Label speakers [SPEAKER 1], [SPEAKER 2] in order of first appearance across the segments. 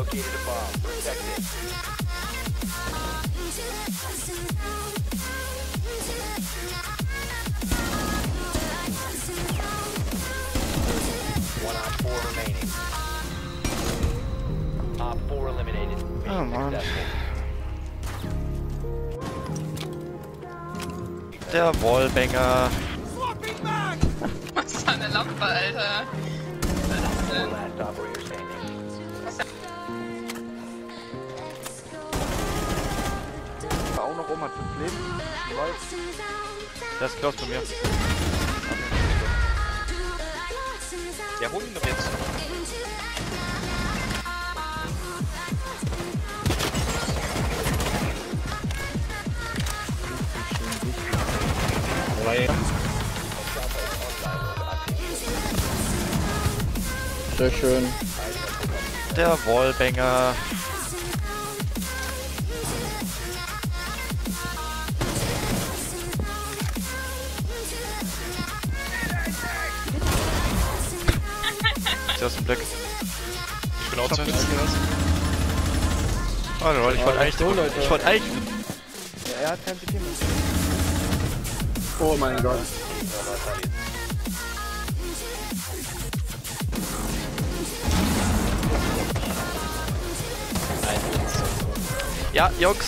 [SPEAKER 1] Oh Mann. Der Wallbanger.
[SPEAKER 2] Was für eine Lampe, Alter. Was ist denn?
[SPEAKER 3] Auch noch rum, hat 5 Leben.
[SPEAKER 1] Der ist close bei mir.
[SPEAKER 4] Ja, hol ihn doch jetzt.
[SPEAKER 3] Sehr schön.
[SPEAKER 1] Der Wallbanger. Ist aus dem Blick.
[SPEAKER 4] Ich bin outside.
[SPEAKER 1] Oh Leute, ich wollte eigentlich.
[SPEAKER 3] so, Leute.
[SPEAKER 1] Ich wollte eigentlich.
[SPEAKER 3] Ja, er hat kein Team. Oh mein Gott.
[SPEAKER 1] Ja, Jungs.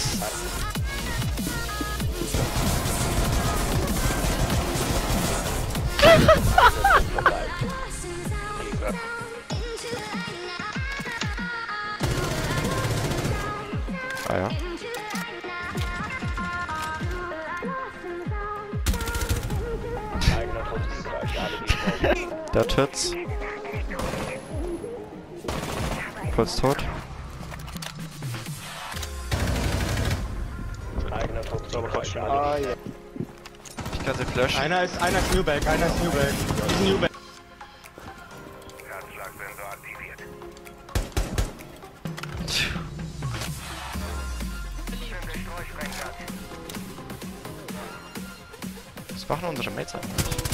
[SPEAKER 1] Ah ja. Der Tits. Kurz tot.
[SPEAKER 3] Ah, ja.
[SPEAKER 1] Ich kann sie flashen.
[SPEAKER 5] Einer ist Newback, Newback.
[SPEAKER 1] Was machen unsere Mates eigentlich?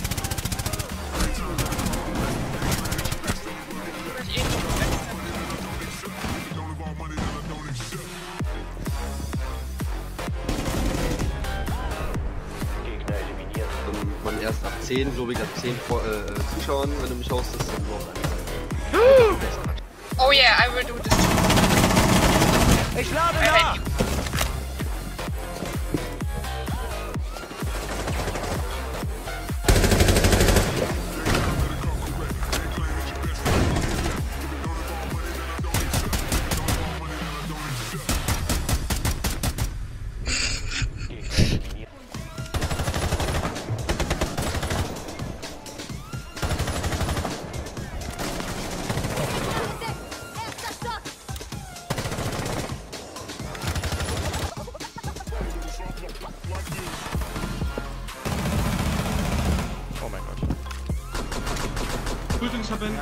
[SPEAKER 6] Man erst ab 10, glaube ich, ab 10 Zuschauern, wenn du mich hostest, dann noch
[SPEAKER 2] Oh yeah, I will do this.
[SPEAKER 5] Ich lade nach!
[SPEAKER 1] Oh mein Gott.
[SPEAKER 5] Prüfungsverbände,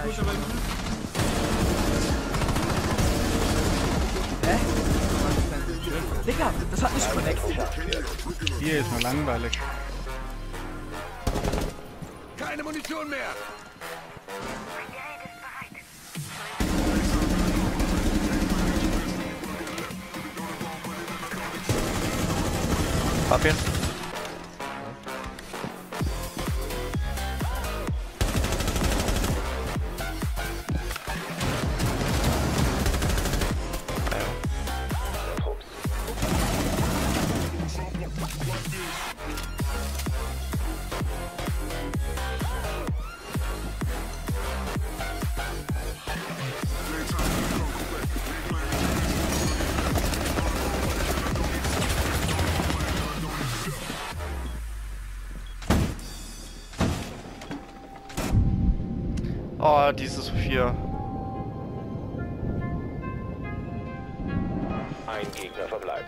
[SPEAKER 3] Digga, das hat nicht connected.
[SPEAKER 5] Hier ist mal langweilig.
[SPEAKER 4] Keine Munition mehr!
[SPEAKER 1] Hab ihn. Oh, dieses 4.
[SPEAKER 4] Ein Gegner verbleibt.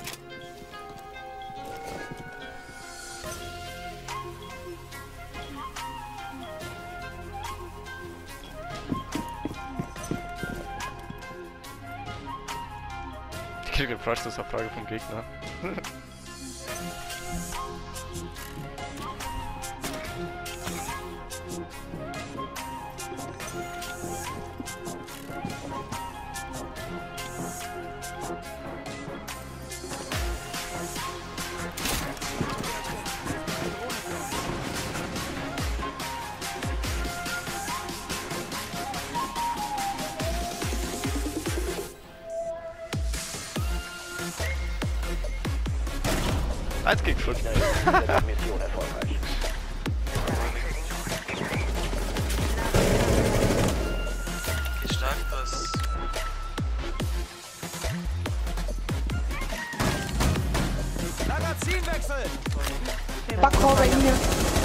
[SPEAKER 1] Ich krieg gefragt, das ist eine Frage vom Gegner. 1 gegen 5.
[SPEAKER 4] Mission erfolgreich.
[SPEAKER 7] Wie stark das?
[SPEAKER 5] Magazinwechsel!
[SPEAKER 8] Backrohr bei mir.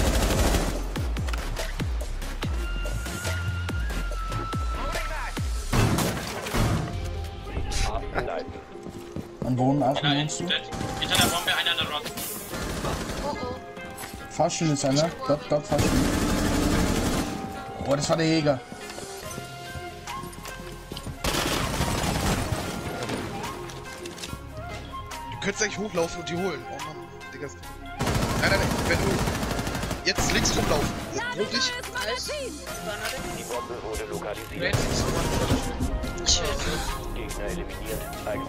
[SPEAKER 9] Am Boden achten meinst du?
[SPEAKER 7] Hinter der Bombe einer der Rock.
[SPEAKER 9] Fahrstuhl ist einer. Dort Fahrstuhl. Oh, das war der Jäger.
[SPEAKER 10] Du könntest eigentlich hochlaufen und die holen. Oh Mann, Digga. Nein, wenn du jetzt links rumlaufen. Rot dich.
[SPEAKER 4] Die Bombe wurde lokalisiert. Gegner eliminiert. Zeigen.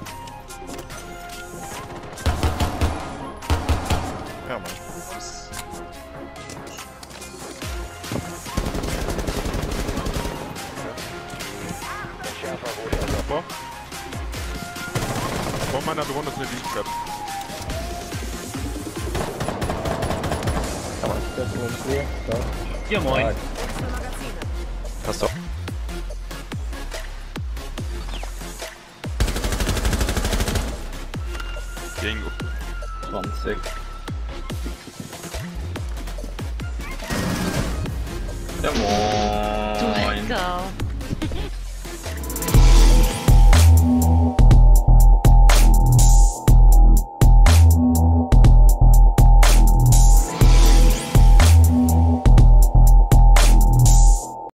[SPEAKER 1] Ja, Mann.
[SPEAKER 4] Entschärfer wurde erlaubt.
[SPEAKER 5] Vor. Vor meiner Drohne ist eine Lead-Trap.
[SPEAKER 3] Das ist ein Clear.
[SPEAKER 7] Hier, moin.
[SPEAKER 1] Passt doch.
[SPEAKER 5] Bingo.
[SPEAKER 6] 20.